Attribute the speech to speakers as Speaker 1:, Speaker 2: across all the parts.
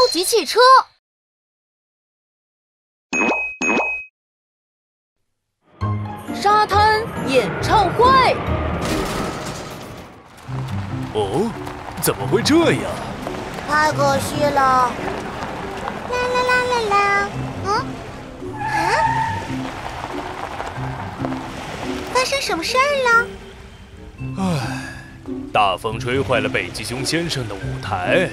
Speaker 1: 级汽车。沙滩演唱会。
Speaker 2: 哦，怎么会这样？
Speaker 3: 太可惜了。啦啦啦啦啦！发生什么事儿了？
Speaker 2: 唉，大风吹坏了北极熊先生的舞台。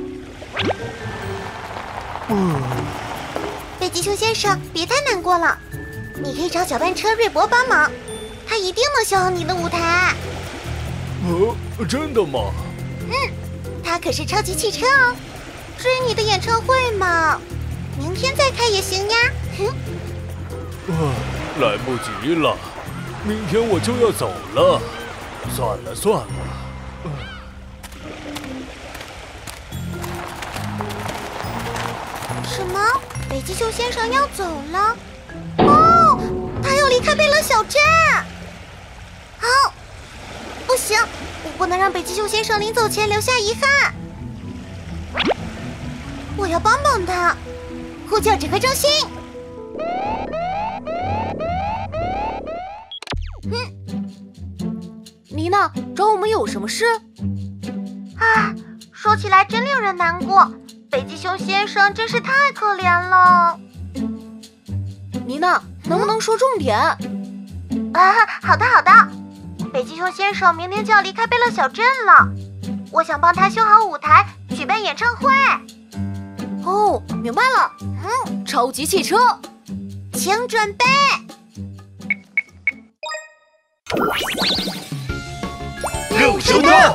Speaker 3: 北极熊先生，别太难过了，你可以找搅拌车瑞博帮忙，他一定能修好你的舞台。
Speaker 2: 真的吗？
Speaker 3: 他可是超级汽车哦。至于你的演唱会嘛，明天再开也行呀。
Speaker 2: 来不及了，明天我就要走了。算了算了。
Speaker 3: 什么？北极熊先生要走了？哦，他要离开贝勒小镇。好，不行，我不能让北极熊先生临走前留下遗憾。我要帮帮他，呼叫指挥中心。
Speaker 1: 妮娜，找我们有什么事？
Speaker 3: 说起来真令人难过，北极熊先生真是太可怜了。
Speaker 1: 妮娜，能不能说重点？
Speaker 3: 好的好的。北极熊先生明天就要离开贝勒小镇了，我想帮他修好舞台，举办演唱会。
Speaker 1: 哦，明白了。超级汽车，
Speaker 3: 请准备。
Speaker 2: 六收到。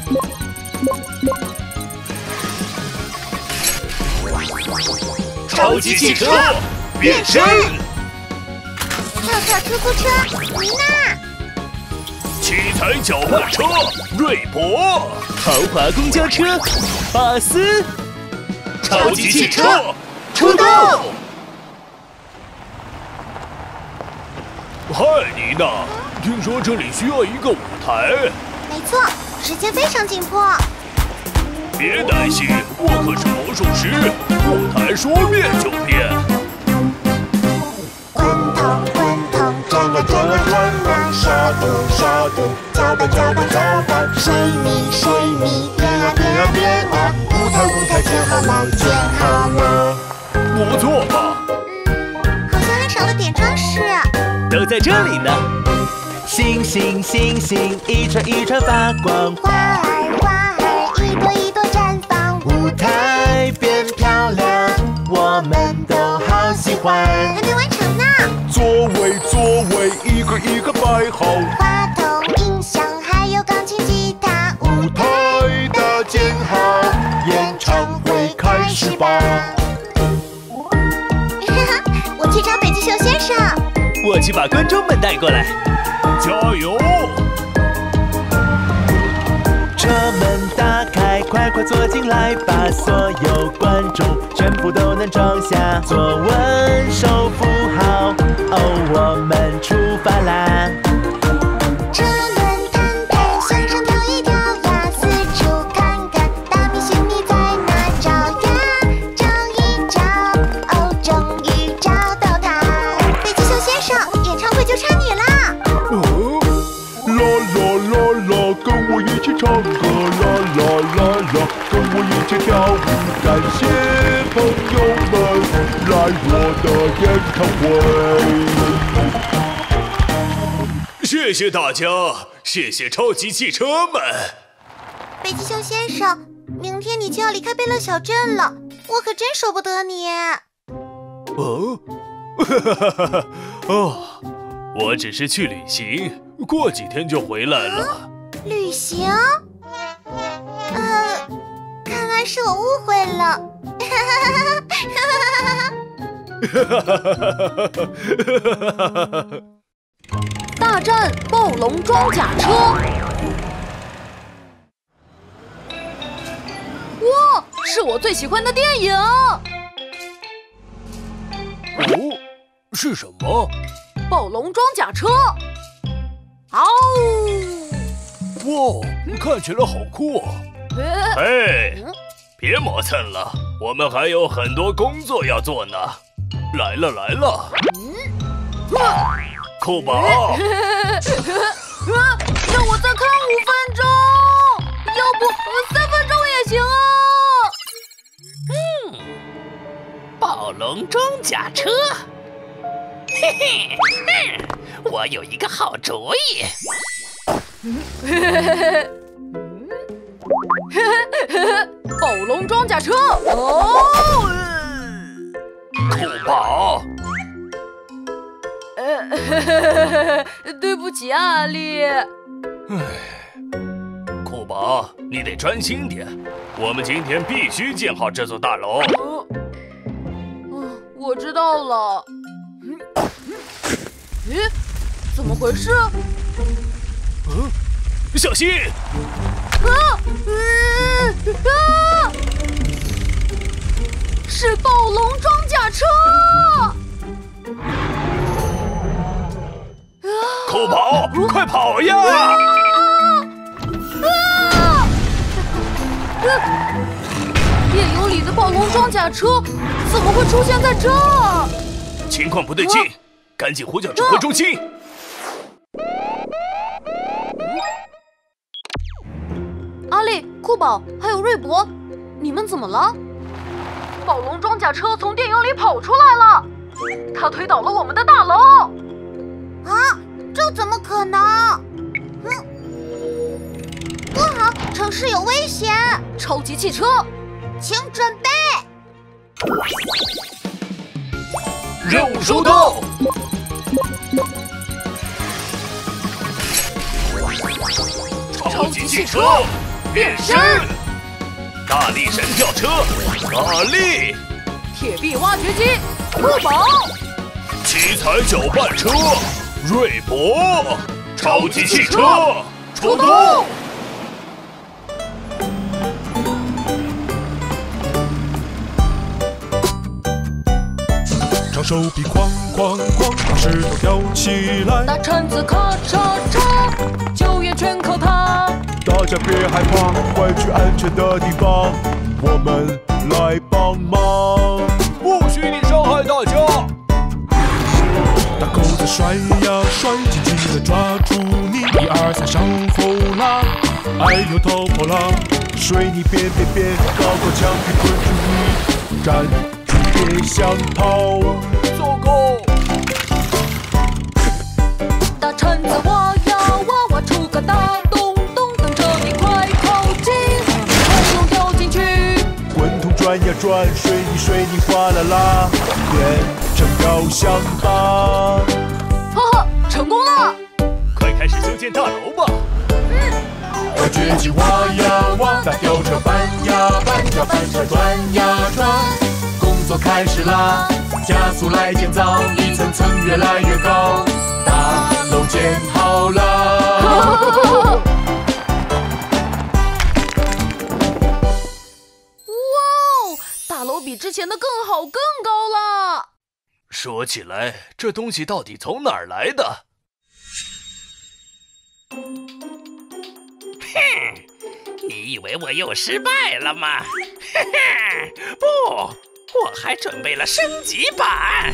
Speaker 2: 超级汽车变身。
Speaker 3: 跳跳出租车，妮娜。
Speaker 2: 七彩搅拌车瑞博。
Speaker 4: 豪华公交车巴斯。
Speaker 2: 超级汽车
Speaker 4: 出动！
Speaker 2: 嗨，妮娜，听说这里需要一个舞台。
Speaker 3: 没错，时间非常紧迫。
Speaker 2: 别担心，我可是魔术师，舞台说变就变。
Speaker 3: 滚筒滚筒转啊转啊转啊，沙土沙土，搅拌搅拌搅拌，水泥水泥，变啊变啊变啊，舞台建好了建好了。
Speaker 2: 不错吧？
Speaker 3: 好像还少了点装饰。
Speaker 4: 都在这里呢。星星星星，一串一串发光，
Speaker 3: 花儿花儿，一朵一朵绽放，
Speaker 4: 舞台变漂亮，我们都好喜欢。
Speaker 3: 还没完成呢。
Speaker 2: 座位一个一个摆好，
Speaker 3: 话筒音响还有钢琴吉他，
Speaker 2: 舞台搭建好，演唱会开始吧。
Speaker 3: 我去找北极熊先生。
Speaker 4: 我去把观众们带过来。
Speaker 2: 加油！
Speaker 4: 车门打开，快快坐进来吧，所有观众全部都能装下，坐稳，手扶好，我们出发啦！
Speaker 3: 车轮弹弹，向上跳一跳呀，四处看看，大明星你在哪找呀？找一找，终于找到他。北极熊先生，演唱会就差你啦！
Speaker 2: 啦啦啦啦，跟我一起唱歌，啦啦啦啦，跟我一起跳舞，感谢朋友们来我的演唱会。谢谢大家，谢谢超级汽车们。
Speaker 3: 北极熊先生，明天你就要离开贝勒小镇了，我可真舍不得你。
Speaker 2: 我只是去旅行，过几天就回来了。
Speaker 3: 旅行？看来是我误会了。
Speaker 1: 大战暴龙装甲车。哇，是我最喜欢的电影。
Speaker 2: 是什么？
Speaker 1: 暴龙装甲车。嗷！
Speaker 2: 哇，看起来好酷啊！哎，别磨蹭了， 我们还有很多工作要做呢。来了来了，酷宝，
Speaker 1: 让我再看5分钟，要不3分钟也行啊。
Speaker 5: 暴龙装甲车，嘿嘿，我有一个好主意。
Speaker 1: 暴龙装甲车，哦，
Speaker 2: 酷宝，
Speaker 1: 对不起啊，阿丽。
Speaker 2: 酷宝，你得专心点，我们今天必须建好这座大楼。
Speaker 1: 我知道了。咦，怎么回事？
Speaker 2: 小心！
Speaker 1: 是暴龙装甲车！
Speaker 2: 酷宝，快跑呀！
Speaker 1: 夜游里的暴龙装甲车怎么会出现在这儿？
Speaker 2: 情况不对劲，赶紧呼叫指挥中心。
Speaker 1: 阿丽、酷宝还有瑞博，你们怎么了？暴龙装甲车从电影里跑出来了，它推倒了我们的大楼。
Speaker 3: 啊，这怎么可能？不好，城市有危险！
Speaker 1: 超级汽车，
Speaker 3: 请准备。
Speaker 2: 任务收到。超级汽车变身，大力神吊车，大力，
Speaker 1: 铁臂挖掘机，酷宝，
Speaker 2: 七彩搅拌车，瑞博，超级汽车出动。长手臂哐哐哐，把石头挑起来。
Speaker 1: 大铲子咔嚓嚓，救援全靠它。
Speaker 2: 大家别害怕，快去安全的地方，我们来帮忙。不许你伤害大家！大狗子甩呀甩，紧紧地抓住你。1、2、3，上后拉，哎呦逃跑啦！水泥边，高高墙壁困住你，站住别想跑。糟糕！
Speaker 1: 大铲子挖呀挖，挖出个大洞洞，等着你快靠近，快龙掉进去。
Speaker 2: 滚筒转呀转，水泥哗啦啦，变成雕像吧。
Speaker 1: 哈哈，成功了！
Speaker 2: 快开始修建大楼吧。挖掘机挖呀挖，大吊车搬呀搬，搅拌车转呀转，工作开始啦，加速来建造，一层层越来越高，大楼建好了。
Speaker 1: 哇哦，大楼比之前的更好更高了。
Speaker 2: 说起来，这东西到底从哪儿来的？
Speaker 5: 你以为我又失败了吗？不，我还准备了升级版。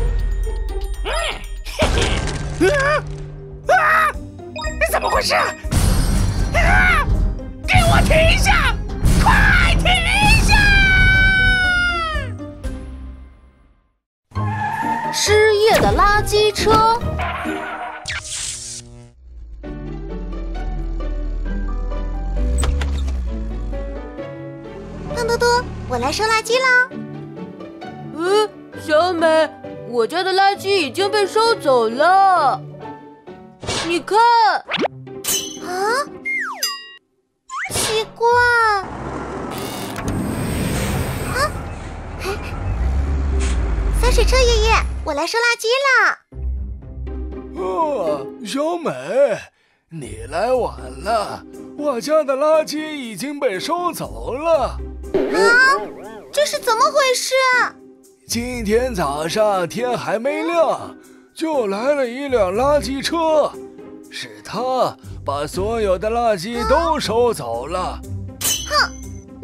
Speaker 5: 怎么回事？给我停下！快停下！
Speaker 1: 失业的垃圾车。
Speaker 3: 胖嘟嘟，我来收垃圾啦。
Speaker 1: 小美，我家的垃圾已经被收走了。你看，
Speaker 3: 啊，奇怪。啊，洒水车爷爷，我来收垃圾啦。
Speaker 2: 小美，你来晚了，我家的垃圾已经被收走了。
Speaker 3: 啊，这是怎么回事？
Speaker 2: 今天早上天还没亮，就来了一辆垃圾车，是他把所有的垃圾都收走了。
Speaker 3: 哼，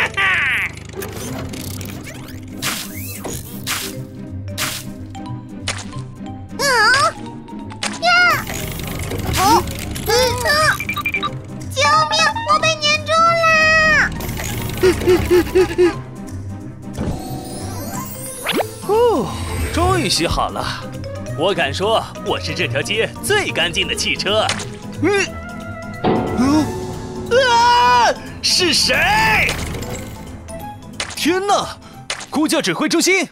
Speaker 6: 终于洗好了。我敢说，我是这条街最干净的汽车。是谁？天哪！呼叫指挥中心！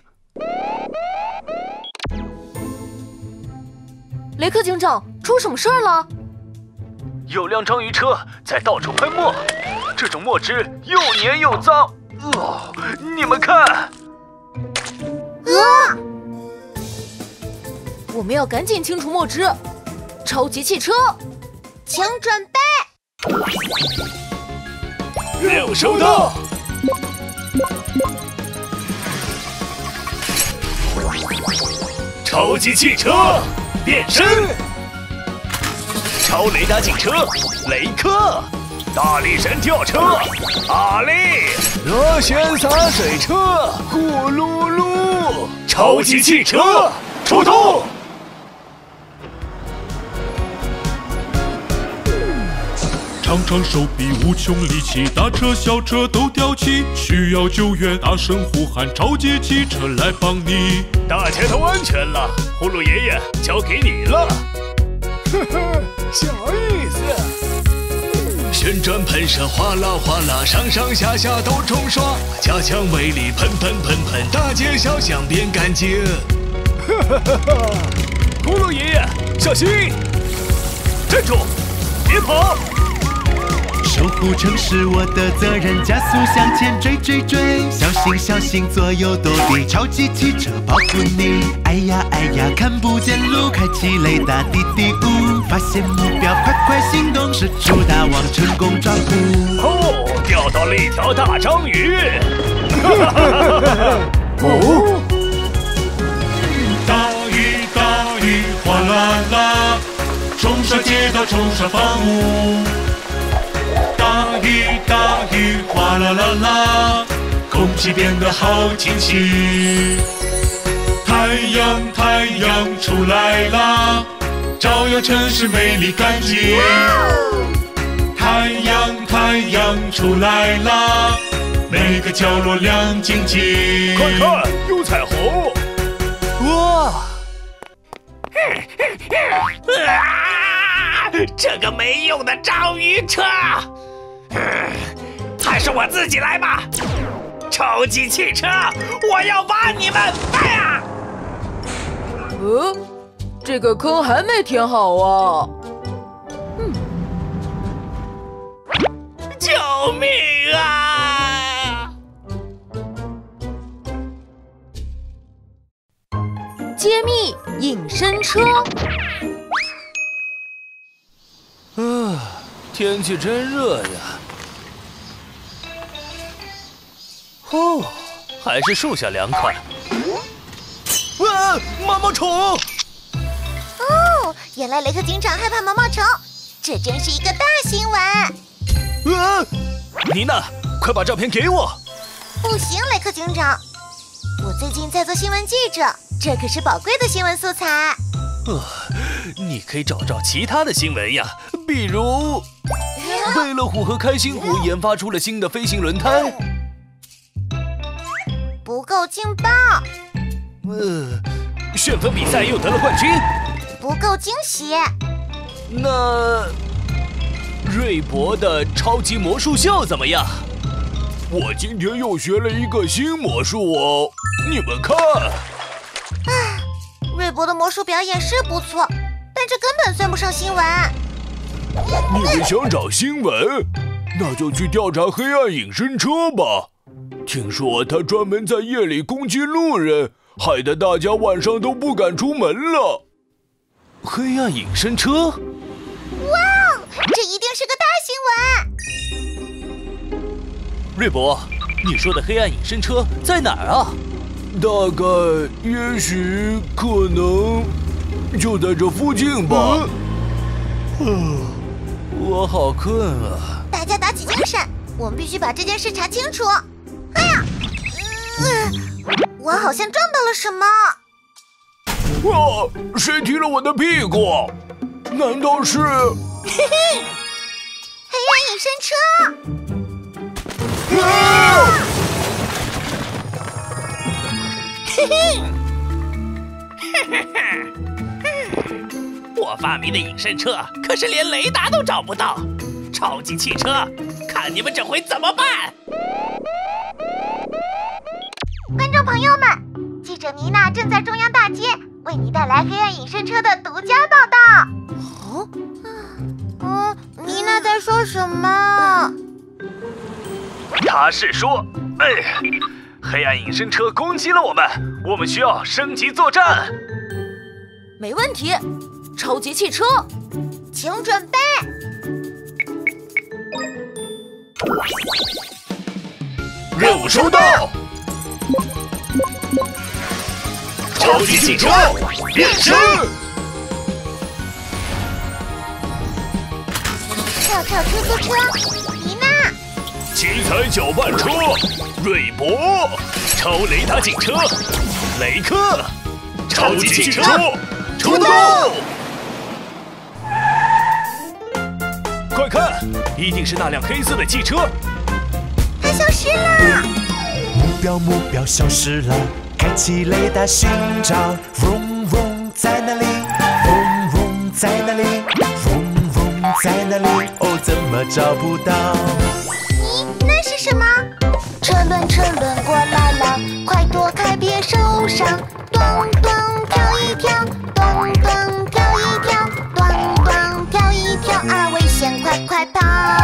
Speaker 1: 雷克警长，出什么事儿了？
Speaker 6: 有辆章鱼车在到处喷墨，这种墨汁又黏又脏。你们看！
Speaker 1: 我们要赶紧清除墨汁。超级汽车，
Speaker 3: 请准备。
Speaker 6: 任务收到。超级汽车变身，超雷达警车雷克，大力神吊车阿力，热旋洒水车呼噜噜，超级汽车出动！
Speaker 2: 长长手臂，无穷力气，大车小车都吊起，需要救援，大声呼喊，超级汽车来帮你。
Speaker 6: 大家都安全了，呼噜爷爷交给你了。呵呵，小意思。旋转喷射，哗啦哗啦，上上下下都冲刷，加强威力，喷喷喷喷，大街小巷变干净。哈哈哈哈！呼噜爷爷，小心！站住，别跑！
Speaker 4: 守护城市我的责任，加速向前追追追，小心小心左右躲避，超级汽车保护你。哎呀哎呀，看不见路，开启雷达滴滴呜，发现目标快快行动，使出大网成功抓捕。
Speaker 6: 哦，钓到了一条大章鱼！
Speaker 2: 哦，大雨大雨哗啦啦，冲刷街道冲刷房屋。大雨大雨哗啦啦啦，空气变得好清新。太阳太阳出来啦，照耀城市美丽干净。太阳太阳出来啦，每个角落亮晶晶。
Speaker 6: 快看，有彩虹！哇！这个没用的章鱼车！还是我自己来吧！超级汽车，我要把你们！哎呀！
Speaker 1: 这个坑还没填好啊！
Speaker 6: 救命啊！
Speaker 1: 揭秘隐身车。
Speaker 6: 天气真热呀！哦，还是树下凉快。毛毛虫！
Speaker 3: 哦，原来雷克警长害怕毛毛虫，这真是一个大新闻。
Speaker 6: 妮娜，快把照片给我！
Speaker 3: 不行，雷克警长，我最近在做新闻记者，这可是宝贵的新闻素材。
Speaker 6: 你可以找其他的新闻呀，比如贝乐虎和开心虎研发出了新的飞行轮胎。
Speaker 3: 不够劲爆。
Speaker 6: 旋风比赛又得了冠军。
Speaker 3: 不够惊喜。
Speaker 6: 那瑞博的超级魔术秀怎么样？我今天又学了一个新魔术哦，你们看。
Speaker 3: 瑞博的魔术表演是不错，但这根本算不上新闻。
Speaker 2: 你们想找新闻，那就去调查黑暗隐身车吧。听说他专门在夜里攻击路人，害得大家晚上都不敢出门了。
Speaker 6: 黑暗隐身车？
Speaker 3: 哇，这一定是个大新闻！
Speaker 6: 瑞博，你说的黑暗隐身车在哪儿啊？
Speaker 2: 大概、也许、可能，就在这附近吧。
Speaker 6: 我好困啊！
Speaker 3: 大家打起精神，我们必须把这件事查清楚。哎呀，我好像撞到了什么。
Speaker 2: 谁踢了我的屁股？难道是？
Speaker 3: 嘿嘿，黑暗隐身车！
Speaker 5: 我发明的隐身车可是连雷达都找不到，超级汽车，看你们这回怎么办！
Speaker 3: 观众朋友们，记者妮娜正在中央大街为你带来黑暗隐身车的独家报道。妮娜在说什么？
Speaker 6: 他是说，黑暗隐身车攻击了我们需要升级作战。
Speaker 1: 没问题，超级汽车，
Speaker 3: 请准备。
Speaker 6: 任务收到。超级汽车变身。
Speaker 3: 跳跳出租车，妮娜。
Speaker 6: 奇才搅拌车，瑞博，超雷达警车，雷克，超级汽车出动！快看，一定是那辆黑色的汽车。
Speaker 3: 它消失了。
Speaker 4: 目标消失了，开启雷达寻找。嗡嗡在哪里？嗡嗡在哪里？嗡嗡在哪里？哦，怎么找不到？
Speaker 3: 咦，那是什么？车轮过来了，快躲开别受伤。咚咚跳一跳，咚咚跳一跳，咚咚跳一跳啊！危险，快快跑！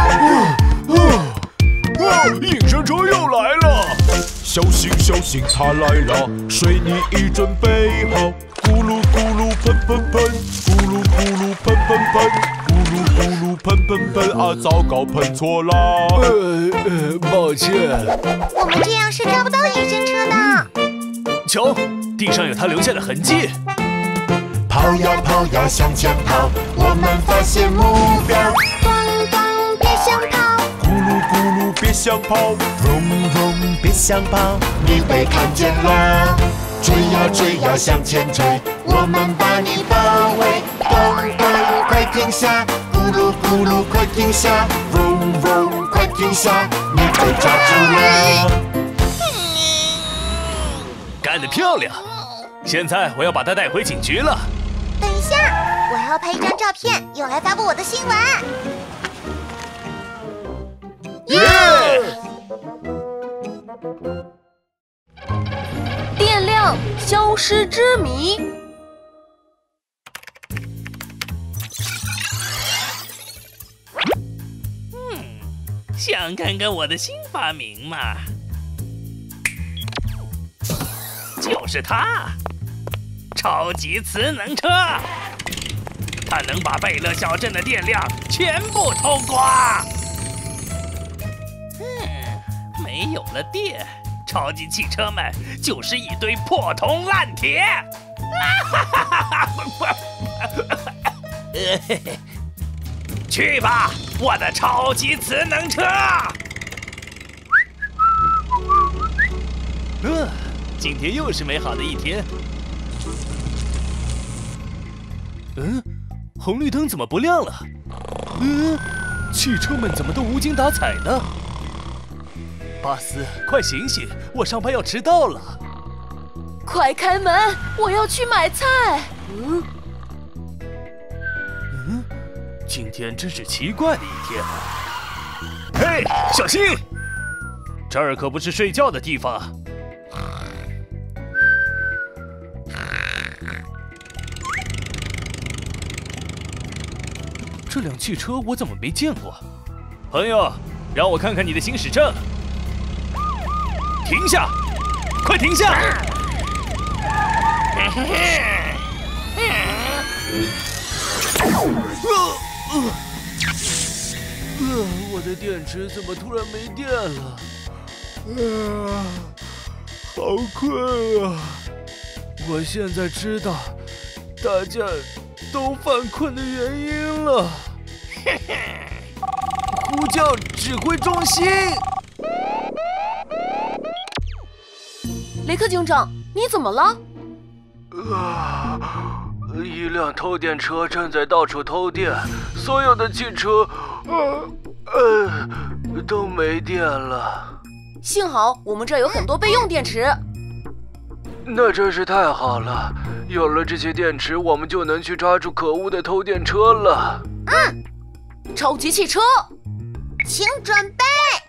Speaker 2: 隐身车又来了！小心小心，它来了！水泥已准备好，咕噜咕噜喷喷喷，咕噜咕噜喷喷喷，咕噜咕噜喷喷喷啊！糟糕，喷错了。抱歉。
Speaker 3: 我们这样是找不到隐身车的。
Speaker 6: 瞧，地上有他留下的痕迹。
Speaker 7: 跑呀跑呀向前跑，我们发现目标。
Speaker 3: 咚咚别想跑，
Speaker 2: 咕噜咕噜别想跑，
Speaker 4: 嗡嗡别想跑，
Speaker 7: 你被看见了。追呀追呀向前追，我们把你包围。咚咚快停下，咕噜咕噜快停下，嗡嗡快停下，你被抓住了。
Speaker 6: 干得漂亮！现在我要把他带回警局了。
Speaker 3: 等一下，我还要拍一张照片，用来发布我的新闻。
Speaker 6: 耶！
Speaker 1: 电量消失之谜。
Speaker 5: 想看看我的新发明吗？就是它，超级磁能车，它能把贝勒小镇的电量全部偷光。没有了电，超级汽车们就是一堆破铜烂铁。去吧，我的超级磁能车！
Speaker 6: 今天又是美好的一天。红绿灯怎么不亮了？汽车们怎么都无精打采呢？巴斯，快醒醒，我上班要迟到了。
Speaker 1: 快开门，我要去买菜。
Speaker 6: 今天真是奇怪的一天。嘿，小心！这儿可不是睡觉的地方。这辆汽车我怎么没见过？朋友，让我看看你的行驶证。停下！快停下！我的电池怎么突然没电了？好困啊！我现在知道大家都犯困的原因了。呼叫指挥中心。
Speaker 1: 雷克警长，你怎么了？
Speaker 6: 一辆偷电车正在到处偷电，所有的汽车，都没电了。
Speaker 1: 幸好我们这儿有很多备用电池。
Speaker 8: 那真是太好了！有了这些电池，我们就能去抓住可恶的偷电车了。
Speaker 1: 超级汽车，
Speaker 3: 请准备。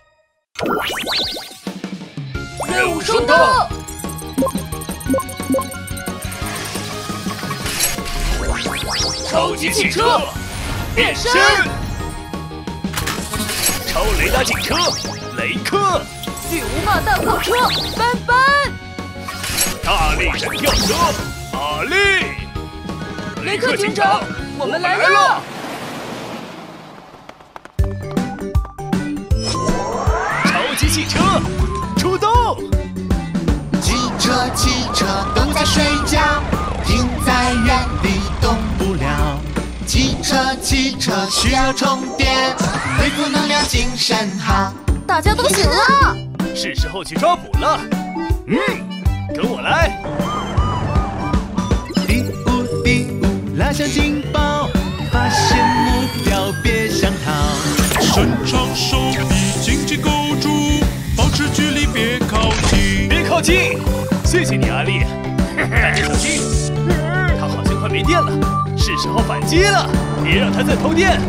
Speaker 1: 任务收到。
Speaker 5: 超级汽车变身，超雷达警车雷克，
Speaker 1: 巨无霸大炮车斑斑，
Speaker 5: 大力神吊车阿力，
Speaker 1: 雷克警长，我们来了！
Speaker 5: 超级汽车出动！
Speaker 7: 汽车都在睡觉，停在原地动不了。汽车需要充电，恢复能量，精神好。
Speaker 1: 大家都醒了，
Speaker 5: 是时候去抓捕了。跟我来。
Speaker 4: 第五，拉响警报，发现目标别想逃。
Speaker 2: 伸长手臂，紧紧勾住，保持距离，别靠近。
Speaker 5: 别靠近！谢谢你，阿力。大家小心，他好像快没电了，是时候反击了。别让他再偷电。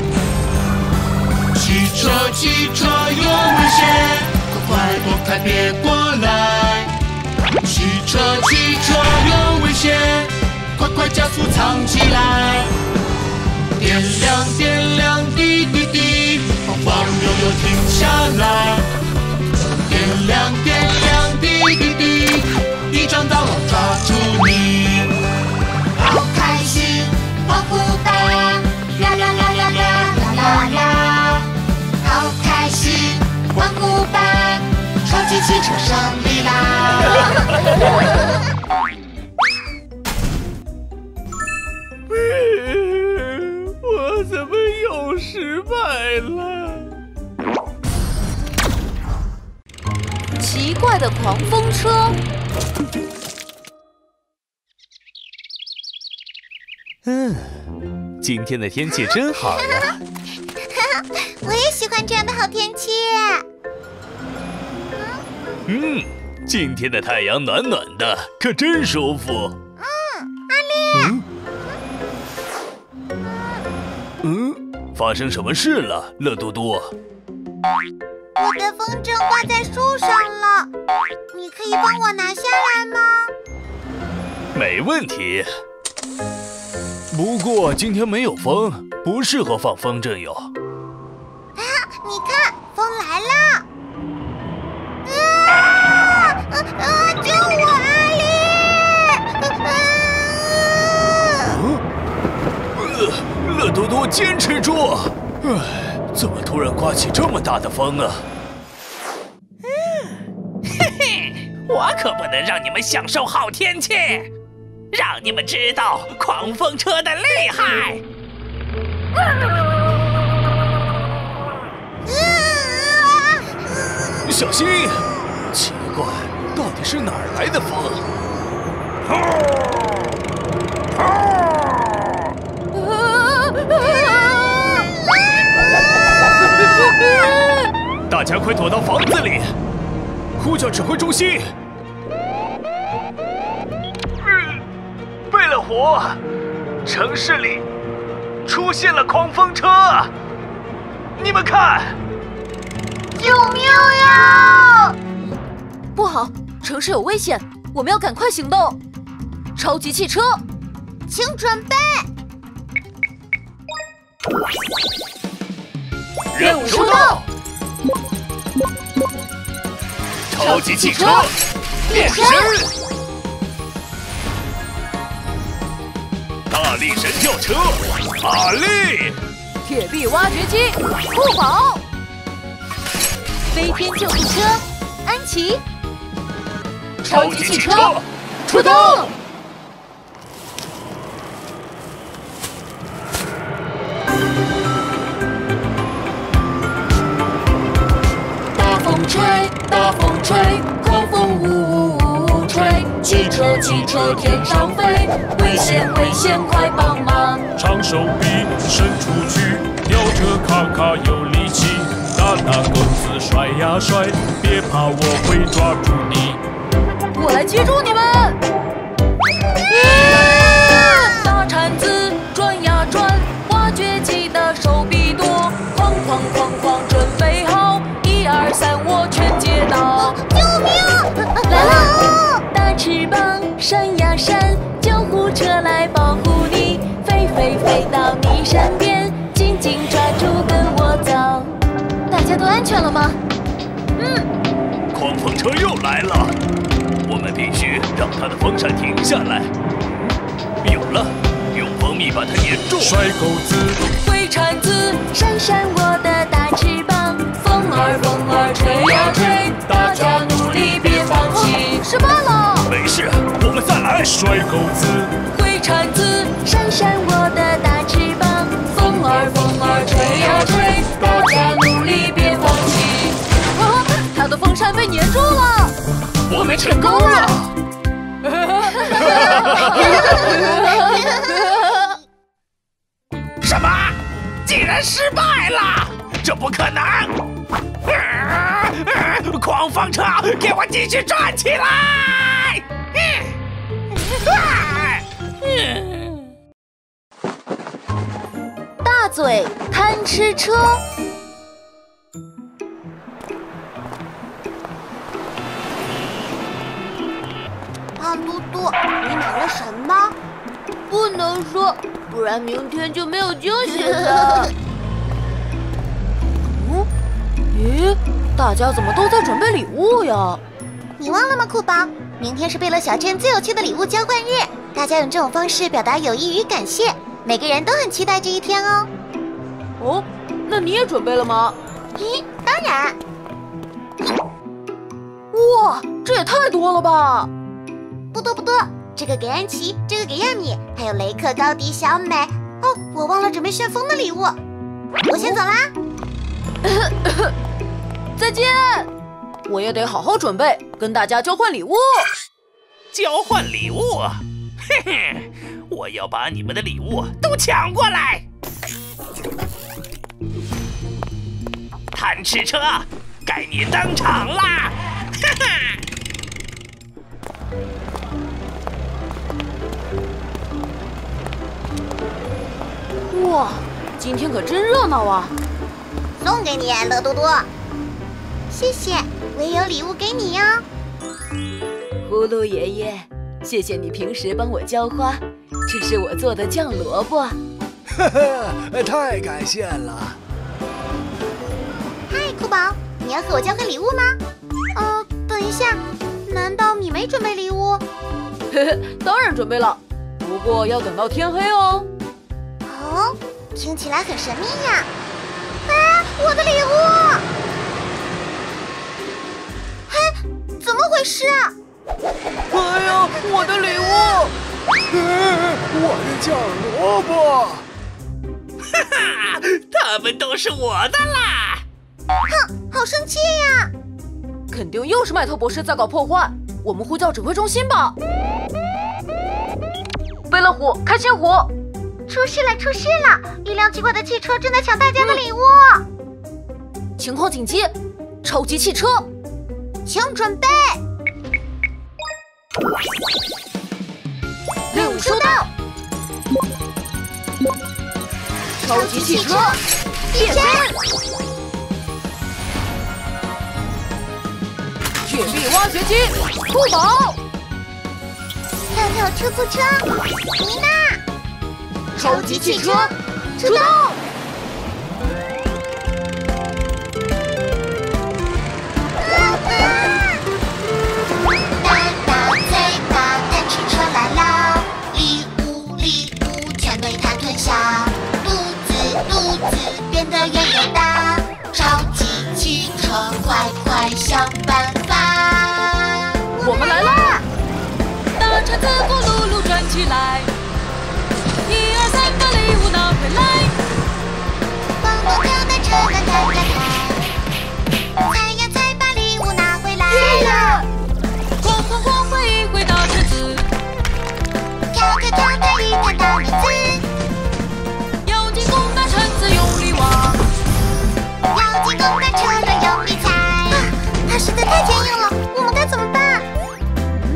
Speaker 7: 汽车有危险，快躲开，别过来。汽车有危险，快加速藏起来。点亮，滴滴滴，放悠停下来。点亮，滴滴滴，一张大网抓住你。好开心，欢呼吧，啦啦啦啦啦啦啦啦！好开心，欢呼吧，超级汽车胜利啦！
Speaker 5: 我怎么又失败了？
Speaker 1: 奇怪的狂风车。
Speaker 5: 今天的天气真好呀！
Speaker 3: 我也喜欢这样的好天气。
Speaker 5: 今天的太阳暖暖的，可真舒服。
Speaker 3: 阿力。
Speaker 5: 发生什么事了，乐嘟嘟？
Speaker 3: 我的风筝挂在树上了，你可以帮我拿下来吗？
Speaker 5: 没问题。不过今天没有风，不适合放风筝哟。
Speaker 3: 你看，风来了！救我，阿力！
Speaker 5: 乐嘟嘟，坚持住！怎么突然刮起这么大的风啊？我可不能让你们享受好天气，让你们知道狂风车的厉害。小心！奇怪，到底是哪儿来的风？大家快躲到房子里！呼叫指挥中心！贝勒虎，城市里出现了狂风车，你们看！
Speaker 3: 救命呀！
Speaker 1: 不好，城市有危险，我们要赶快行动！超级汽车，
Speaker 3: 请准备。
Speaker 5: 任务收到！超级汽车变身！大力神吊车阿力！
Speaker 1: 铁臂挖掘机酷宝！飞天救护车安琪！超级汽车出动！
Speaker 9: 大风吹，狂风呜呜呜呜吹，汽车天上飞，危险，快帮忙！
Speaker 2: 长手臂伸出去，吊着卡卡有力气，大杆子甩呀甩，别怕，我会抓住你。
Speaker 1: 我来接住你们！大铲子转呀转，挖掘机的手臂多，哐哐哐哐准备好，1、2、3，我全接到！
Speaker 3: 救命！
Speaker 1: 来了！大翅膀扇呀扇，救护车来保护你，飞飞飞到你身边，紧紧抓住跟我走。大家都安全了吗？
Speaker 6: 狂风车又来了，我们必须让它的风扇停下来。有了，用蜂蜜把它粘住。
Speaker 2: 甩钩子，
Speaker 1: 挥铲子，扇扇我的大翅膀，风儿风儿吹呀吹，大家努力别放弃。失败了，
Speaker 6: 没事，我们再来。
Speaker 2: 甩钩子，
Speaker 1: 挥铲子，扇扇我的大翅膀，风儿风儿吹呀吹，大家努力别放弃。啊，他的风扇被粘住了，
Speaker 6: 我们成功了。
Speaker 5: 什么？竟然失败了？这不可能！狂风车，给我继续转起来！
Speaker 1: 大嘴贪吃车。
Speaker 3: 胖嘟嘟，你买了什么？
Speaker 1: 不能说，不然明天就没有惊喜了。咦，大家怎么都在准备礼物呀？
Speaker 3: 你忘了吗，酷宝？明天是贝乐小镇最有趣的礼物交换日，大家用这种方式表达友谊与感谢，每个人都很期待这一天哦。
Speaker 1: 哦，那你也准备了吗？
Speaker 3: 咦，当然。
Speaker 1: 哇，这也太多了吧！
Speaker 3: 不多不多，这个给安琪，这个给亚米，还有雷克、高迪、小美。哦，我忘了准备旋风的礼物，我先走啦。
Speaker 1: 再见！我也得好好准备，跟大家交换礼物。
Speaker 5: 交换礼物？嘿嘿，我要把你们的礼物都抢过来！贪吃车，该你登场啦！哈哈！
Speaker 1: 哇，今天可真热闹啊！
Speaker 3: 送给你，乐多多。谢谢，我也有礼物给你哟。
Speaker 1: 葫芦爷爷，谢谢你平时帮我浇花，这是我做的酱萝卜。
Speaker 10: 呵呵，太感谢了。
Speaker 3: 嗨，酷宝，你要和我交换礼物吗？等一下，难道你没准备礼物？
Speaker 1: 嘿嘿，当然准备了，不过要等到天黑哦。
Speaker 3: 哦，听起来很神秘呀！哎，我的礼物！嘿，怎么回事啊？
Speaker 10: 哎呀，我的礼物！我的酱萝卜！
Speaker 5: 哈哈，他们都是我的啦！
Speaker 3: 哼，好生气呀！
Speaker 1: 肯定又是麦特博士在搞破坏，我们呼叫指挥中心吧。贝乐虎，开心虎！
Speaker 3: 出事了，出事了！一辆奇怪的汽车正在抢大家的礼物。
Speaker 1: 情况紧急，超级汽车，
Speaker 3: 请准备。
Speaker 1: 任务收到。超级汽车，变身！铁臂挖掘机，酷宝！
Speaker 3: 跳跳出租车，妮娜！
Speaker 1: 超级汽车出动！
Speaker 7: 大大嘴巴贪吃车来了，礼物礼物全被它吞下，肚子变得圆圆的，超级汽车快快想办法！
Speaker 1: 我们来啦！大铲子咕噜噜转起来。1、2、3，把礼物拿回来。
Speaker 7: 蹦蹦跳的车轮转转开，踩呀踩，把礼物拿回来。
Speaker 1: 哐哐哐，挥一挥大铲子。
Speaker 7: 跳跳跳的一条大轮子，
Speaker 1: 要进攻大铲子用力挖，
Speaker 7: 要进攻的车轮用力踩。
Speaker 3: 它实在太坚硬了，我们该怎么办？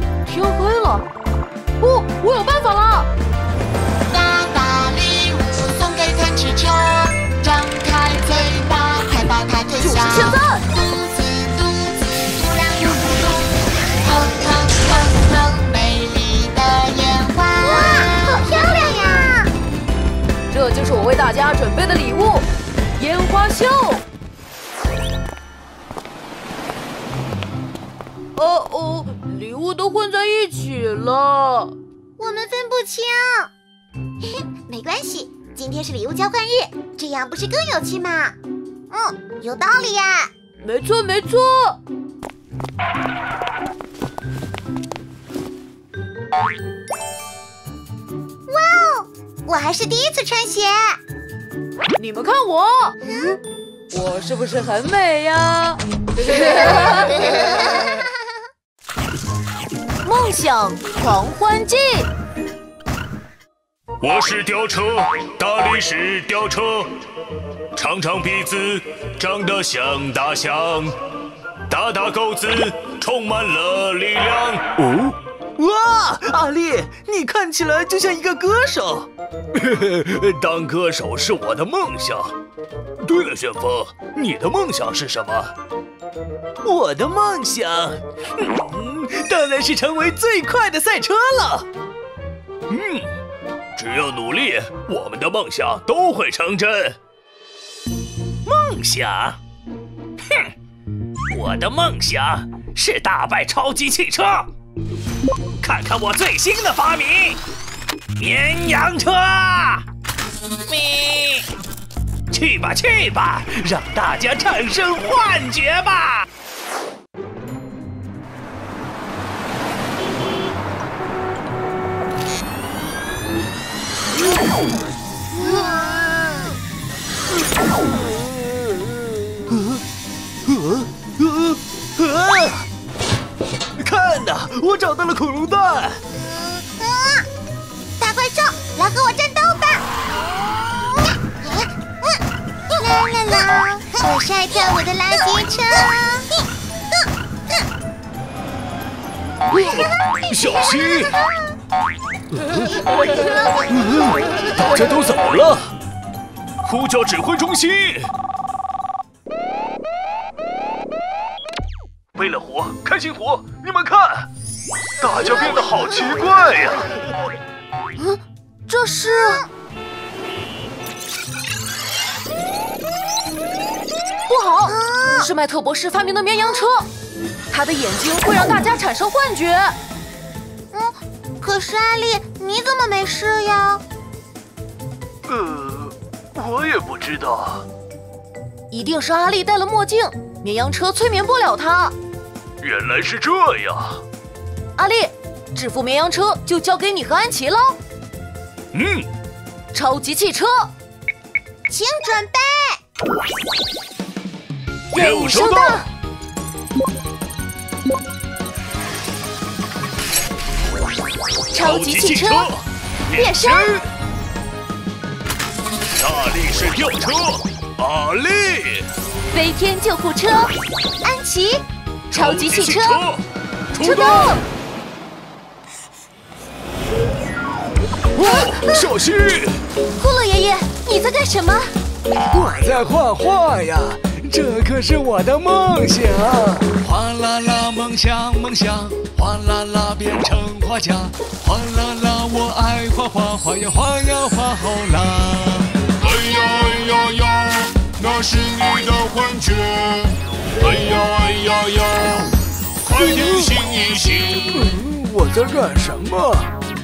Speaker 1: 哦，我有办法了！
Speaker 7: 把礼物送给贪吃蛇，张开嘴巴，快把它吞
Speaker 1: 就是
Speaker 7: 下。
Speaker 1: 现在！
Speaker 7: 肚子，突然咕咕咚，砰砰砰砰，美丽的烟花。哇，好漂亮呀！
Speaker 1: 这就是我为大家准备的礼物——烟花秀。礼物都混在一起了，
Speaker 3: 我们分不清。没关系，今天是礼物交换日，这样不是更有趣吗？有道理呀。
Speaker 1: 没错没错。
Speaker 3: 哇哦，我还是第一次穿鞋。
Speaker 1: 你们看我，我是不是很美呀？梦想狂欢季。
Speaker 6: 我是吊车，大力士吊车，长长鼻子长得像大象，大大狗子充满了力量。
Speaker 10: 哦，哇，阿丽，你看起来就像一个歌手。
Speaker 6: 当歌手是我的梦想。对了，旋风，你的梦想是什么？
Speaker 10: 我的梦想，当然是成为最快的赛车了。
Speaker 6: 只要努力，我们的梦想都会成真。
Speaker 5: 梦想？我的梦想是打败超级汽车。看看我最新的发明——绵羊车！去吧去吧，让大家产生幻觉吧！
Speaker 10: 看呐，我找到了恐龙蛋！
Speaker 3: 大怪兽，来和我战斗吧！啦啦啦，我是爱跳舞的垃圾车。
Speaker 6: 小心！大家都怎么了？呼叫指挥中心！为了火，开心火！你们看，大家变得好奇怪呀！
Speaker 1: 这是……不好，是麦特博士发明的绵羊车，他的眼睛会让大家产生幻觉。
Speaker 3: 可是阿丽，你怎么没事呀？
Speaker 8: 我也不知道。
Speaker 1: 一定是阿丽戴了墨镜，绵羊车催眠不了他。
Speaker 8: 原来是这样。
Speaker 1: 阿丽，制服绵羊车就交给你和安琪了。超级汽车，
Speaker 3: 请准备。
Speaker 1: 任务收到。超级汽车变身，
Speaker 6: 大力士吊车，阿丽，
Speaker 1: 飞天救护车，安琪，超级汽车
Speaker 6: 出动！小心！
Speaker 1: 骷髅爷爷，你在干什么？
Speaker 10: 我在画画呀，这可是我的梦想。
Speaker 6: 哗啦啦，梦想梦想，哗啦啦变成画家，哗啦啦，我爱画画，画呀画呀画好啦。哎呀哎呀呀，那是你的幻觉。哎呀哎呀呀，快点醒一醒！
Speaker 10: 我在干什么？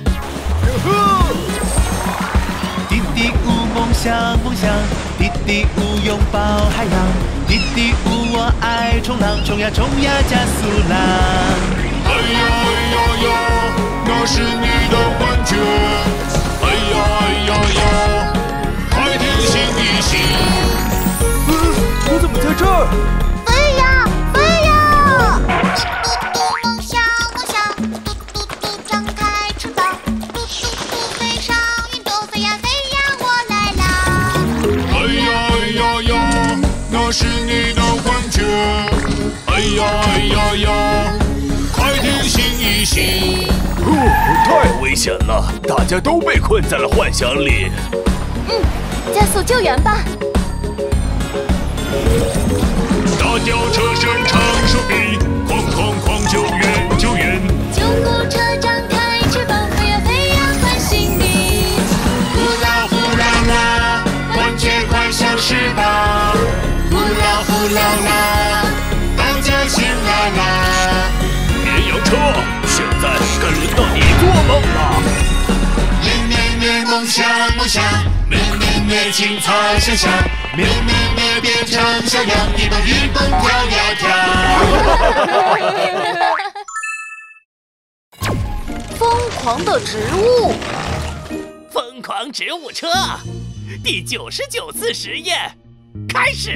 Speaker 4: 滴滴呜，梦想梦想，滴滴呜，拥抱海洋，滴滴呜，我爱冲浪，冲呀冲呀加速啦！
Speaker 6: 哎呀哎呀呀，那是你的幻觉！哎呀哎呀呀，快点醒一醒！
Speaker 10: 我怎么在这儿？
Speaker 3: 飞呀飞呀！嘟嘟梦想梦想，嘟嘟嘟张开翅膀，嘟嘟嘟飞上云朵，飞呀飞呀我来啦！
Speaker 6: 哎呀哎呀呀，那是你的幻觉！哎呀哎呀呀，快点醒一醒！ 太危险了，大家都被困在了幻想里。
Speaker 1: 加速救援吧！
Speaker 6: 大吊车伸长手臂，哐哐哐，救援救援！
Speaker 3: 救护车张开翅膀，飞呀飞呀，唤醒你！
Speaker 9: 呼啦呼啦啦，玩具快消失吧！呼啦呼啦啦，大家醒来啦！
Speaker 6: 绵羊车，现在该轮到你做梦了。
Speaker 9: 咩咩咩，梦想梦想，咩咩咩，青草香香，咩咩咩，变成小羊，一蹦一蹦跳呀跳。
Speaker 1: 疯狂的植物，
Speaker 5: 疯狂植物车第99次实验开始。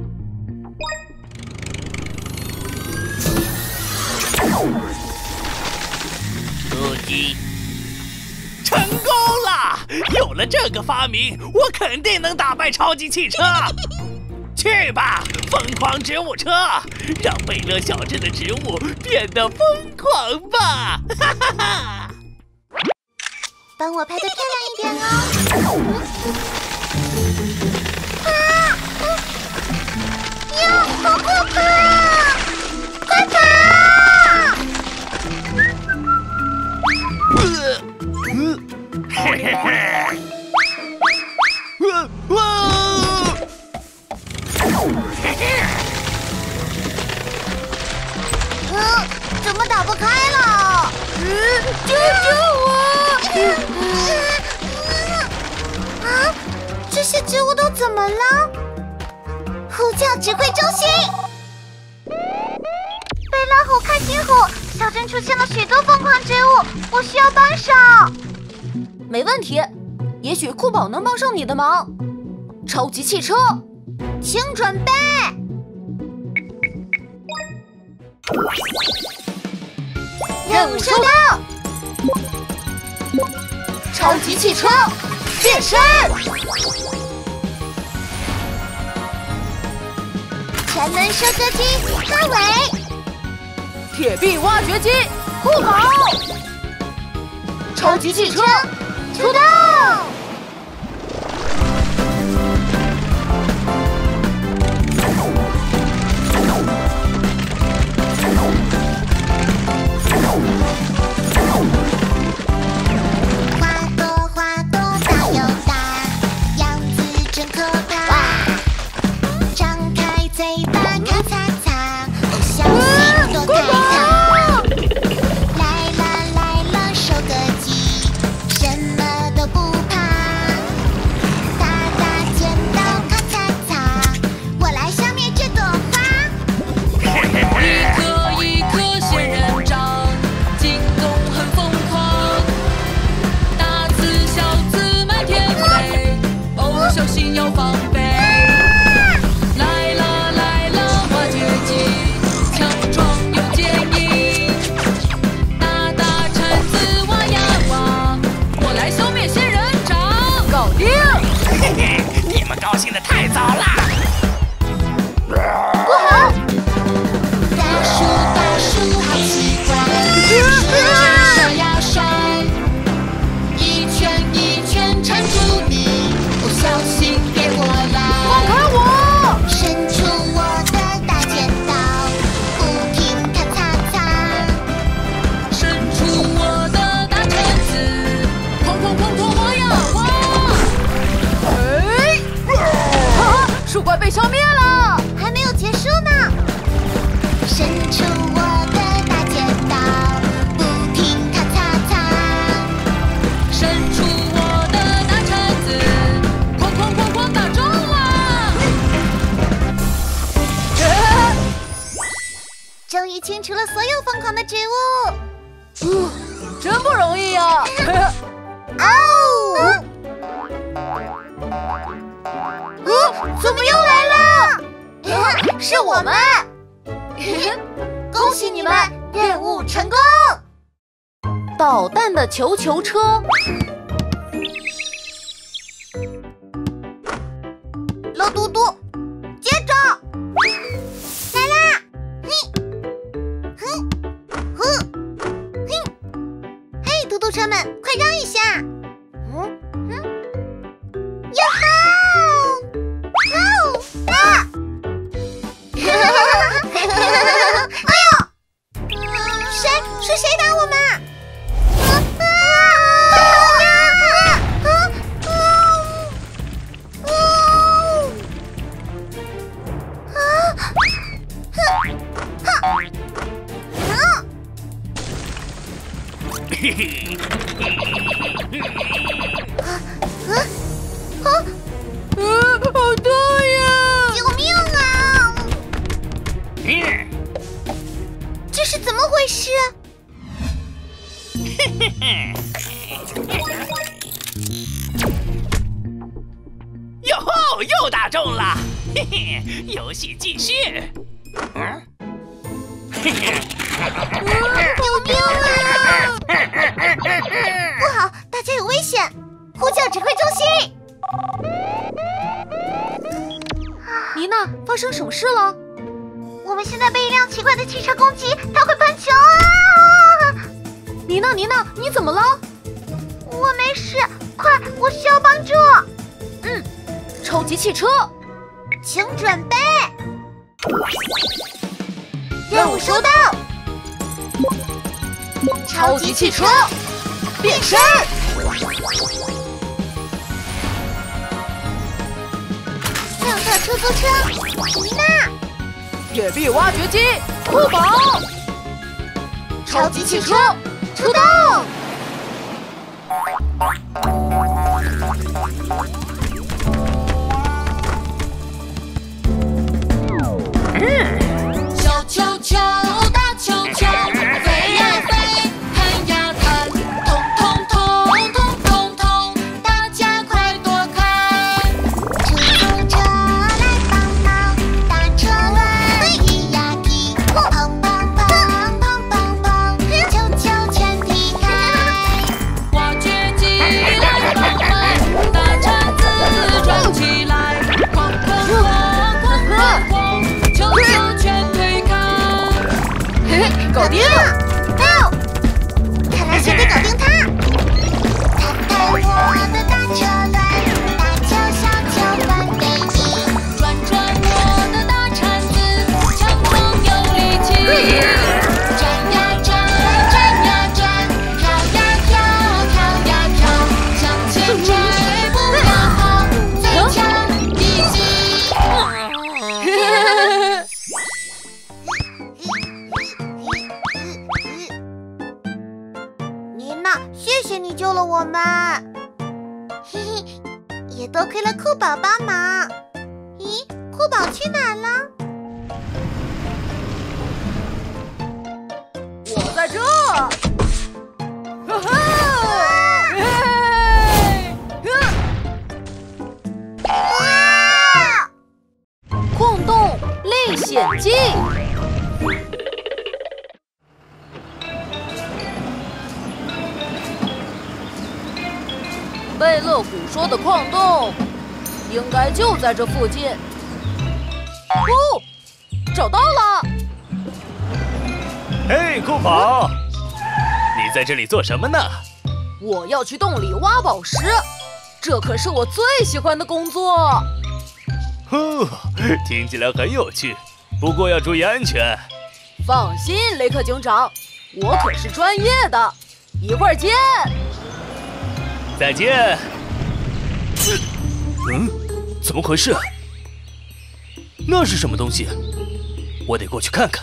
Speaker 5: 成功了！有了这个发明，我肯定能打败超级汽车。去吧，疯狂植物车，让贝勒小镇的植物变得疯狂吧！哈哈哈！
Speaker 3: 帮我拍得漂亮一点哦！呀，好可怕！快跑！
Speaker 5: 嘿嘿嘿！
Speaker 3: 怎么打不开了？救救我！啊，这些植物都怎么了？呼叫指挥中心！贝拉虎看清虎，小镇出现了许多疯狂植物，我需要帮手。
Speaker 1: 没问题，也许酷宝能帮上你的忙。超级汽车，
Speaker 3: 请准备。任务收到！超级汽车变身，全能收割机阿伟，
Speaker 1: 铁臂挖掘机酷宝，
Speaker 3: 超级汽车出动！
Speaker 1: 被消灭了，
Speaker 3: 还没有结束呢。伸出我的大剪刀，不停咔嚓嚓。
Speaker 9: 伸出我的大铲子，哐哐哐哐打中了。
Speaker 3: 终于清除了所有疯狂的植物，
Speaker 1: 真不容易呀！
Speaker 3: 哦！怎么又来了？是我们！恭喜你们，任务成功！
Speaker 1: 导弹的球球车，
Speaker 3: 乐嘟嘟，接着来啦！嘿，嘿，嘿，嘿，
Speaker 1: 好痛呀！
Speaker 3: 救命啊！这是怎么回事？
Speaker 5: 哟吼，又打中了！嘿嘿，游戏继续。嘿嘿。
Speaker 3: 救命啊！不好，大家有危险！呼叫指挥中心。
Speaker 1: 妮娜，发生什么事了？
Speaker 3: 我们现在被一辆奇怪的汽车攻击，它会喷球啊！
Speaker 1: 妮娜，你怎么了？
Speaker 3: 我没事，快，我需要帮助。
Speaker 1: 超级汽车，
Speaker 3: 请准备。任务收到。
Speaker 1: 超级汽车变身。
Speaker 3: 亮特出租车，妮娜。
Speaker 1: 野地挖掘机，酷宝。
Speaker 3: 超级汽车出动。
Speaker 7: 小球球，大球球，飞呀飞，弹呀弹，通通通通通通，大家快躲开！
Speaker 3: 出租车来帮忙，大车轮踢呀踢，砰砰砰砰砰砰，球球全踢开。
Speaker 7: 挖掘机来帮忙，大铲子转起来，哐哐哐哐哐哐，球球全推开。
Speaker 1: 搞定了！
Speaker 3: 看来先得搞定他。弹弹我的大车轮，大球小球分给你。
Speaker 7: 转转我的大铲子，强壮有力气。
Speaker 3: 转呀转，转呀转，跳呀跳，跳呀跳，向前追，不要跑，最强一击。妮娜，谢谢你救了我们。嘿嘿，也多亏了酷宝帮忙。咦，酷宝去哪了？
Speaker 1: 我在这。哈哈！矿洞历险记。贝勒虎说的矿洞，应该就在这附近。哦，找到了！
Speaker 5: 嘿，酷宝，你在这里做什么呢？
Speaker 1: 我要去洞里挖宝石，这可是我最喜欢的工作。
Speaker 5: 呼，听起来很有趣，不过要注意安全。
Speaker 1: 放心，雷克警长，我可是专业的。一会儿见。
Speaker 5: 再见。怎么回事？那是什么东西？我得过去看看。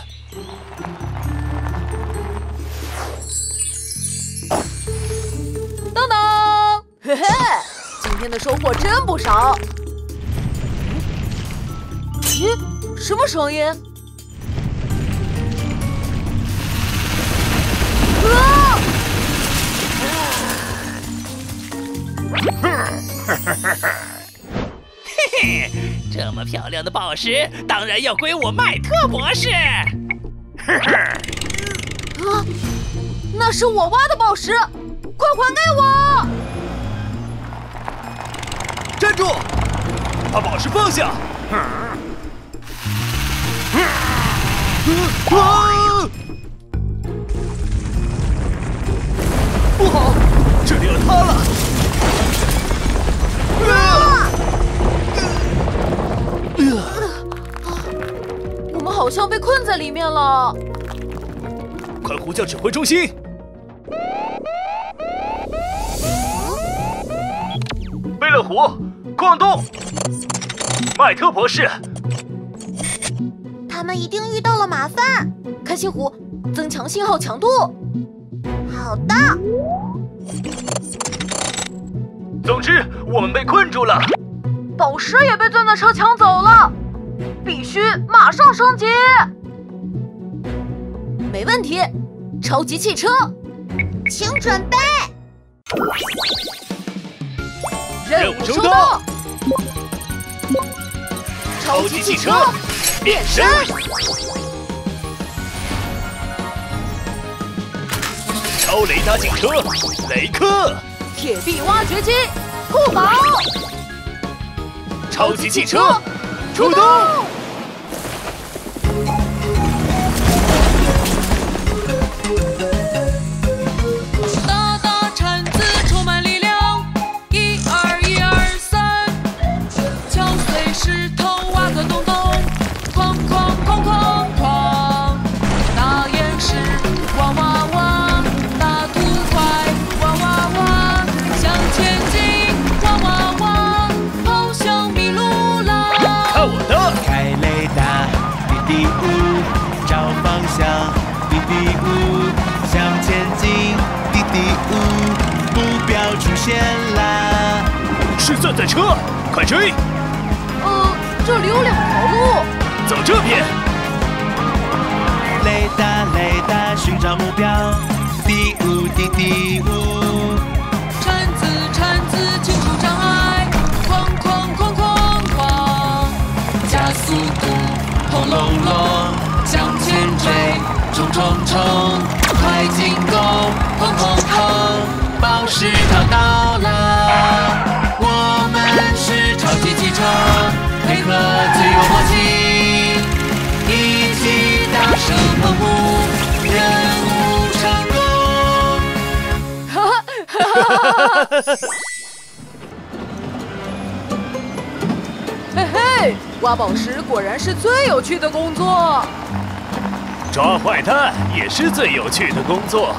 Speaker 1: 当当，嘿嘿，今天的收获真不少。咦，什么声音？啊！
Speaker 5: 嘿嘿，这么漂亮的宝石，当然要归我麦特博士。
Speaker 1: 啊，那是我挖的宝石，快还给我！
Speaker 5: 站住！把宝石放下！不好，这里要塌了！
Speaker 1: 我们好像被困在里面了。
Speaker 5: 快呼叫指挥中心！贝勒虎，矿洞，麦特博士，
Speaker 3: 他们一定遇到了麻烦。
Speaker 1: 开心虎，增强信号强度。
Speaker 3: 好。 好的。
Speaker 10: 总之，我们被困住了。
Speaker 1: 宝石也被钻钻车抢走了，必须马上升级。没问题，超级汽车，
Speaker 3: 请准备。
Speaker 1: 任务收到。超级汽车变身。
Speaker 5: 超雷达警车，雷克。
Speaker 1: 铁臂挖掘机，酷宝。
Speaker 5: 超级汽车出动！
Speaker 1: 大大铲子充满力量，1、2、1、2、3，敲碎石头，挖个洞洞，哐哐哐哐哐，大岩石挖挖挖，大土块挖挖挖，向前进挖挖挖，好像迷路了。
Speaker 5: 看我的！
Speaker 4: 开雷达，滴滴呜，找方向，滴滴呜，向前进，滴滴呜，目标出现啦！
Speaker 5: 是钻钻车，快追！
Speaker 1: 这里有2条路，
Speaker 5: 走这边。
Speaker 4: 雷达雷达，寻找目标，滴呜滴滴呜，
Speaker 1: 铲子铲子清除障碍，哐哐哐哐哐，加速度，轰隆隆，向前追，冲冲冲，快进攻，砰砰砰，宝石找到了，我们是超级汽车，配合最有默契，一起达成任务，任务成功。哈哈哈哈哈！嘿嘿，挖宝石果然是最有趣的工作。
Speaker 5: 抓坏蛋也是最有趣的工作。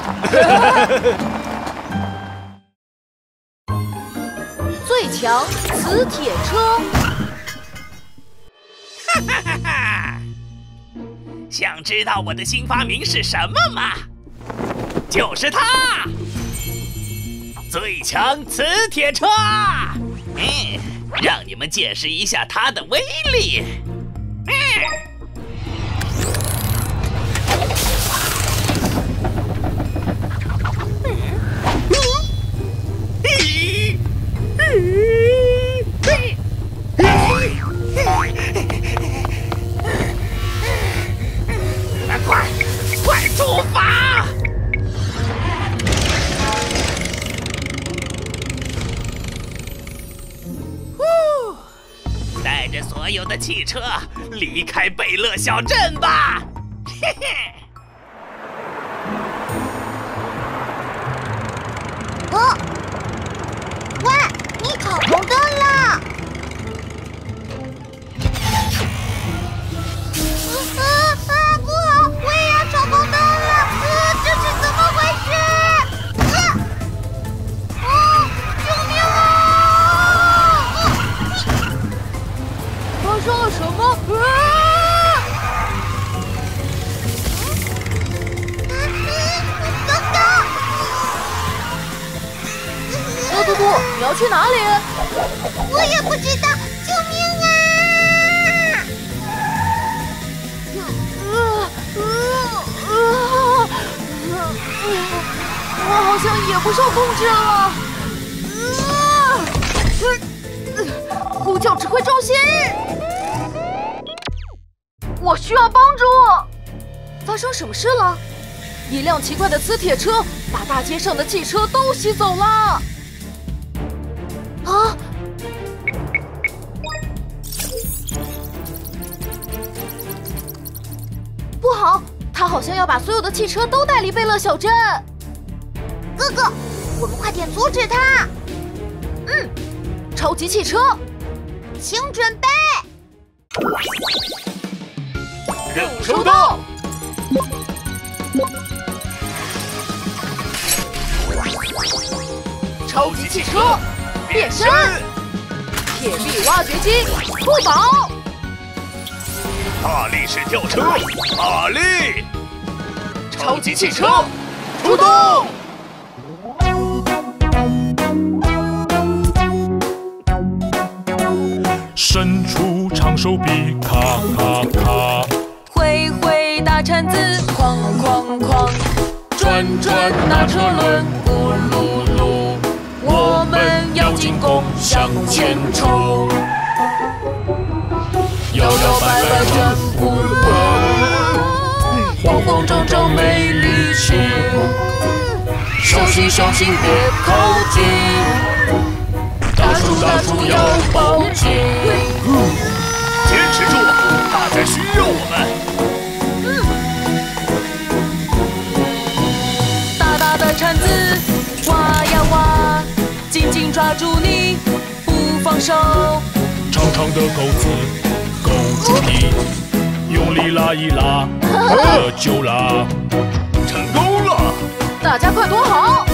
Speaker 1: 最强磁铁车。
Speaker 5: 哈哈哈哈！想知道我的新发明是什么吗？就是它，最强磁铁车。让你们见识一下它的威力。快出发！带着所有的汽车离开贝勒小镇吧！嘿嘿。
Speaker 3: 哦，喂，你闯红灯了！不好，我也要闯红灯了！这是怎么回事？救命啊！
Speaker 1: 发生了什么？
Speaker 3: 糟糕！
Speaker 1: 小嘟嘟，你要去哪里？
Speaker 3: 我也不知道，救命啊！
Speaker 1: 我好像也不受控制了。呼叫指挥中心，我需要帮助。发生什么事了？一辆奇怪的磁铁车把大街上的汽车都吸走了。啊！不好，他好像要把所有的汽车都带离贝勒小镇。
Speaker 3: 哥哥，我们快点阻止他！
Speaker 1: 超级汽车，
Speaker 3: 请准备。
Speaker 5: 任务收到。超级汽车变身，
Speaker 1: 铁臂挖掘机，酷宝，
Speaker 5: 大力士吊车，大力，超级汽车出动！
Speaker 2: 手臂，咔咔咔。
Speaker 1: 挥挥大铲子，哐哐哐。转转大车轮，咕噜噜。我们要进攻，向前冲。摇摇摆摆真不稳，慌慌张张没力气。小心小心别靠近，大树要抱紧。
Speaker 6: 坚持住，大家需要我们。
Speaker 1: 大大的铲子挖呀挖，紧紧抓住你不放手。
Speaker 2: 长长的钩子勾住你，用力拉一拉，就拉。
Speaker 6: 成功了！
Speaker 1: 大家快躲好！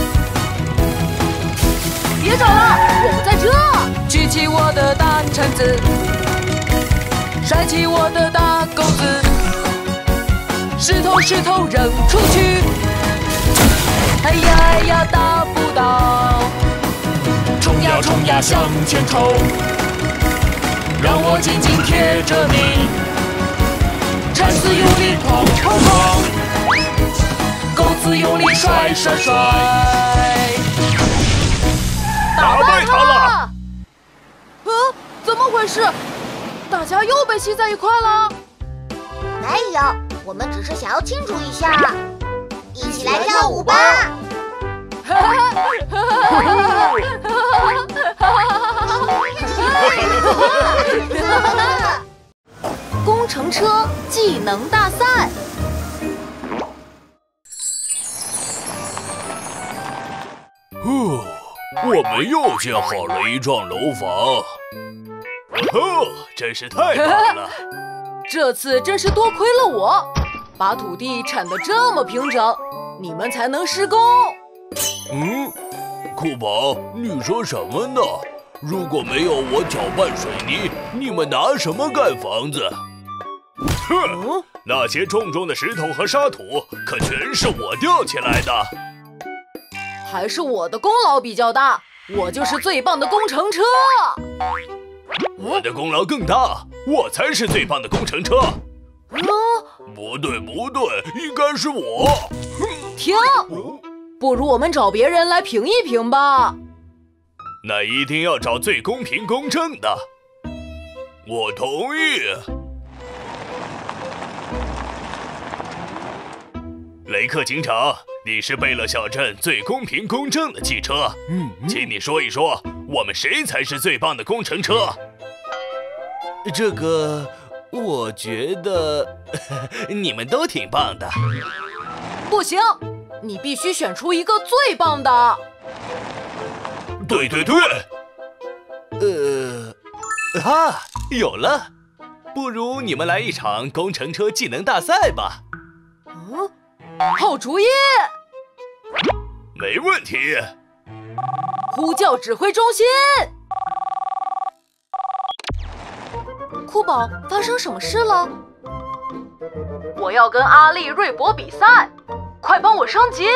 Speaker 1: 别找了，我们在这。举起我的大铲子，甩起我的大钩子，石头石头扔出去。哎呀哎呀，打不到！冲呀冲呀，向前冲！让我紧紧贴着你，铲子用力哐哐哐，钩子用力甩甩甩，
Speaker 6: 打败他了！
Speaker 1: 怎么回事？大家又被吸在一块了？
Speaker 3: 没有，我们只是想要庆祝一下，一起来跳舞吧！
Speaker 1: 工程车技能大赛。
Speaker 6: 我们又建好了一幢楼房。真是太棒了！
Speaker 1: 这次真是多亏了我，把土地铲得这么平整，你们才能施工。
Speaker 6: 酷宝，你说什么呢？如果没有我搅拌水泥，你们拿什么盖房子？哼！那些重重的石头和沙土可全是我吊起来的。
Speaker 1: 还是我的功劳比较大，我就是最棒的工程车。
Speaker 6: 我的功劳更大，我才是最棒的工程车。不对，应该是我。
Speaker 1: 停！不如我们找别人来评一评吧。
Speaker 6: 那一定要找最公平公正的。我同意。雷克警长，你是贝勒小镇最公平公正的汽车。请你说一说，我们谁才是最棒的工程车？
Speaker 10: 这个，我觉得你们都挺棒的。
Speaker 1: 不行，你必须选出一个最棒的。
Speaker 6: 对。
Speaker 10: 有了，不如你们来一场工程车技能大赛吧。
Speaker 1: 好主意！
Speaker 6: 没问题。
Speaker 1: 呼叫指挥中心。酷宝，发生什么事了？我要跟阿丽、瑞博比赛，快帮我升级！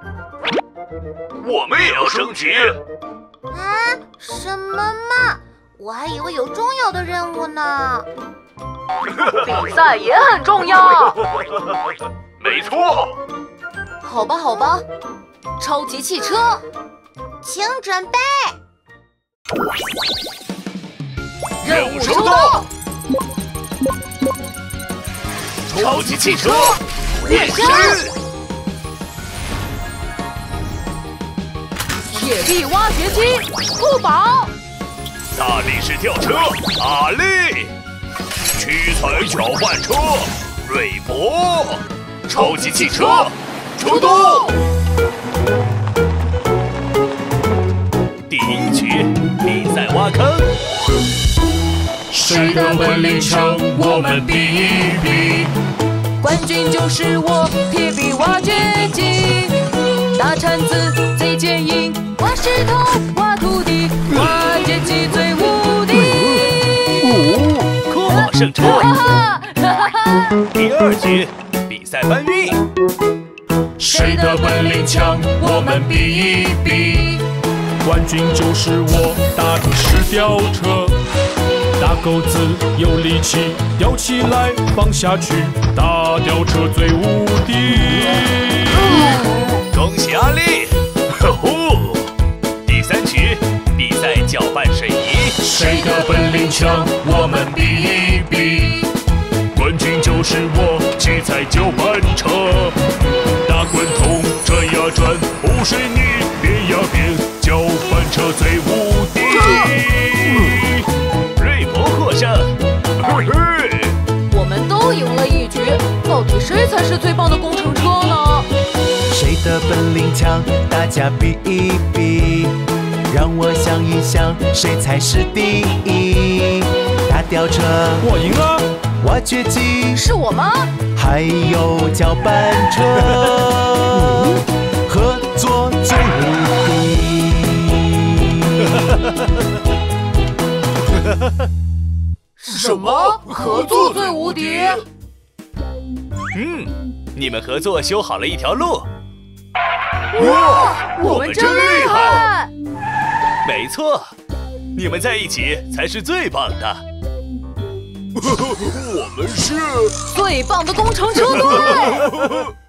Speaker 6: 我们也要升级。
Speaker 3: 什么嘛！我还以为有重要的任务呢。
Speaker 1: 比赛也很重要。
Speaker 6: 没错。
Speaker 1: 好吧，超级汽车，
Speaker 3: 请准备。
Speaker 6: 任务收到。超级汽车变身。
Speaker 1: 铁臂挖掘机，酷宝。
Speaker 6: 大力士吊车，阿力。屈才搅拌车，瑞博。超级汽车出动！
Speaker 10: 第一局比赛挖坑，
Speaker 2: 谁的本领强，我们比一比。
Speaker 1: 冠军就是我，铁臂挖掘机，大铲子最坚硬，挖石头挖土地，挖掘机最无敌。
Speaker 10: 酷宝胜出。第二局比赛搬运，
Speaker 2: 谁的本领强，我们比一比。冠军就是我，大力士吊车， 大钩子有力气，吊起来放下去，大吊车最无敌。
Speaker 5: 恭喜阿力！呵呼！第3曲比赛搅拌水泥，
Speaker 2: 谁的本领强，我们比一比。冠军就是我，七彩搅拌车，大滚筒转呀转，铺水泥变呀变，搅拌车最无敌。
Speaker 5: 瑞博获胜！嘿嘿，
Speaker 1: 我们都赢了1局，到底谁才是最棒的工程车呢？
Speaker 4: 谁的本领强，大家比一比。让我想一想，谁才是第一？大吊车，
Speaker 2: 我赢了。
Speaker 4: 挖掘机，
Speaker 1: 是我吗？
Speaker 4: 还有搅拌车，合作最无敌。
Speaker 1: 什么？合作最无敌？
Speaker 5: 你们合作修好了一条路。
Speaker 1: 哇，我们真厉害！
Speaker 5: 没错，你们在一起才是最棒的。
Speaker 2: 我们是
Speaker 1: 最棒的工程车队。